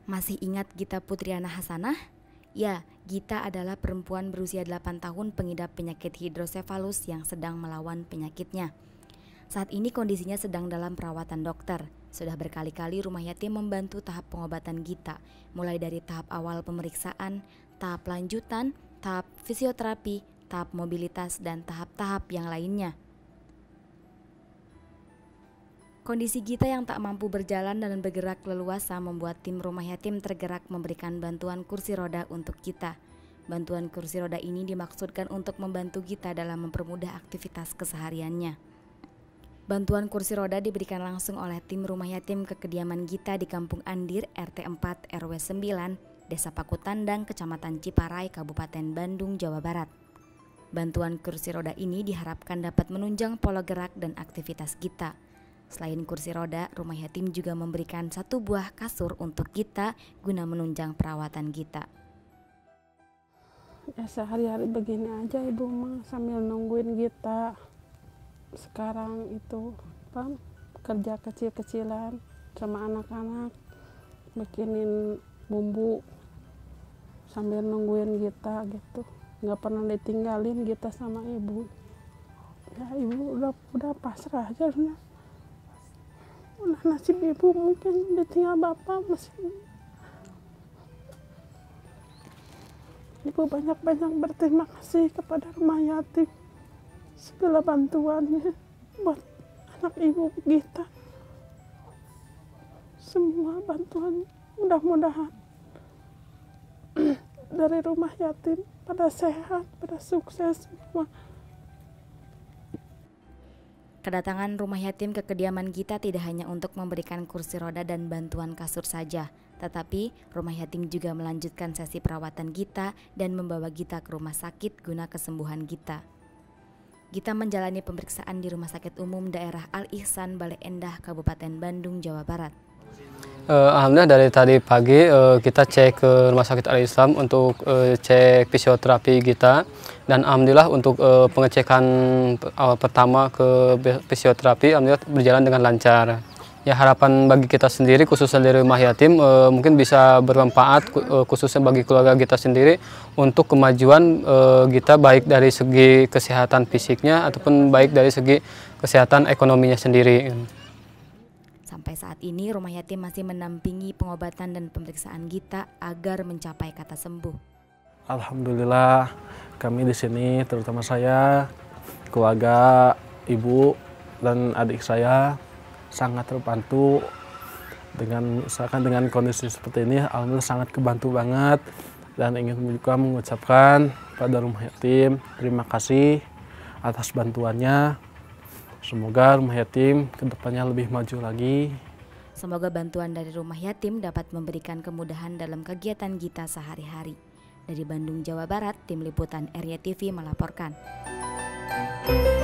Masih ingat Gita Putriana Hasanah? Ya, Gita adalah perempuan berusia 8 tahun pengidap penyakit hidrosefalus yang sedang melawan penyakitnya. Saat ini kondisinya sedang dalam perawatan dokter. Sudah berkali-kali rumah yatim membantu tahap pengobatan Gita, mulai dari tahap awal pemeriksaan, tahap lanjutan, tahap fisioterapi, tahap mobilitas, dan tahap-tahap yang lainnya. Kondisi Gita yang tak mampu berjalan dan bergerak leluasa membuat tim rumah yatim tergerak memberikan bantuan kursi roda untuk Gita. Bantuan kursi roda ini dimaksudkan untuk membantu Gita dalam mempermudah aktivitas kesehariannya. Bantuan kursi roda diberikan langsung oleh tim rumah yatim ke kediaman Gita di Kampung Andir, RT 4 RW 9, Desa Pakutandang, Kecamatan Ciparai, Kabupaten Bandung, Jawa Barat. Bantuan kursi roda ini diharapkan dapat menunjang pola gerak dan aktivitas Gita. Selain kursi roda, rumah yatim juga memberikan 1 buah kasur untuk Gita guna menunjang perawatan Gita. Ya sehari-hari begini aja ibu mah sambil nungguin Gita. Sekarang itu kerja kecil-kecilan sama anak-anak, bikinin bumbu sambil nungguin Gita gitu. Nggak pernah ditinggalin Gita sama ibu. Ya ibu udah pasrah aja udah. Nasib ibu mungkin ditinggal bapak masih. Ibu banyak-banyak berterima kasih kepada rumah yatim segala bantuannya buat anak ibu Gita. Semua bantuan mudah-mudahan dari rumah yatim pada sehat, pada sukses semua. Kedatangan rumah yatim ke kediaman Gita tidak hanya untuk memberikan kursi roda dan bantuan kasur saja, tetapi rumah yatim juga melanjutkan sesi perawatan Gita dan membawa Gita ke rumah sakit guna kesembuhan Gita. Gita menjalani pemeriksaan di Rumah Sakit Umum Daerah Al-Ihsan, Bale Endah, Kabupaten Bandung, Jawa Barat. Alhamdulillah dari tadi pagi kita cek ke Rumah Sakit Al-Islam untuk cek fisioterapi Gita, dan alhamdulillah untuk pengecekan awal pertama ke fisioterapi alhamdulillah berjalan dengan lancar. Ya harapan bagi kita sendiri khususnya dari rumah yatim mungkin bisa bermanfaat khususnya bagi keluarga kita sendiri untuk kemajuan Gita baik dari segi kesehatan fisiknya ataupun baik dari segi kesehatan ekonominya sendiri. Sampai saat ini rumah yatim masih mendampingi pengobatan dan pemeriksaan Gita agar mencapai kata sembuh. Alhamdulillah kami di sini terutama saya, keluarga, ibu dan adik saya sangat terbantu dengan kondisi seperti ini. Alhamdulillah sangat kebantu banget dan ingin juga mengucapkan pada rumah yatim terima kasih atas bantuannya. Semoga rumah yatim kedepannya lebih maju lagi. Semoga bantuan dari rumah yatim dapat memberikan kemudahan dalam kegiatan Gita sehari-hari. Dari Bandung, Jawa Barat, Tim Liputan RYTV melaporkan.